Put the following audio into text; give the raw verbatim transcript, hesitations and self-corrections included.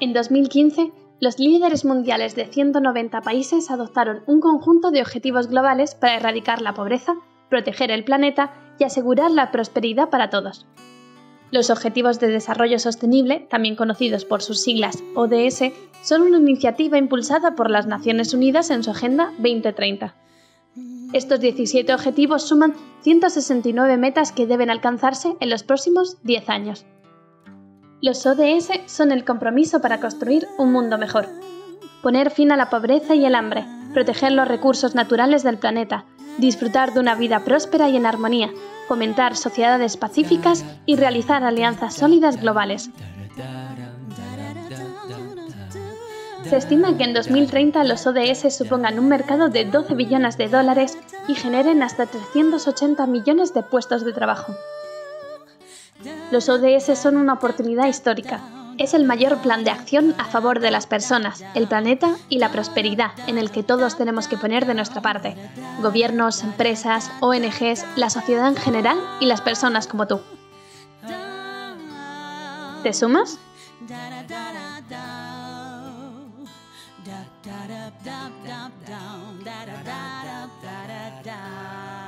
En dos mil quince, los líderes mundiales de ciento noventa países adoptaron un conjunto de objetivos globales para erradicar la pobreza, proteger el planeta y asegurar la prosperidad para todos. Los Objetivos de Desarrollo Sostenible, también conocidos por sus siglas O D S, son una iniciativa impulsada por las Naciones Unidas en su Agenda veinte treinta. Estos diecisiete objetivos suman ciento sesenta y nueve metas que deben alcanzarse en los próximos diez años. Los O D S son el compromiso para construir un mundo mejor. Poner fin a la pobreza y el hambre, proteger los recursos naturales del planeta, disfrutar de una vida próspera y en armonía, fomentar sociedades pacíficas y realizar alianzas sólidas globales. Se estima que en dos mil treinta los O D S supongan un mercado de doce billones de dólares y generen hasta trescientos ochenta millones de puestos de trabajo. Los O D S son una oportunidad histórica. Es el mayor plan de acción a favor de las personas, el planeta y la prosperidad, en el que todos tenemos que poner de nuestra parte. Gobiernos, empresas, O N Ges, la sociedad en general y las personas como tú. ¿Te sumas? Da da da da da da da da da da da.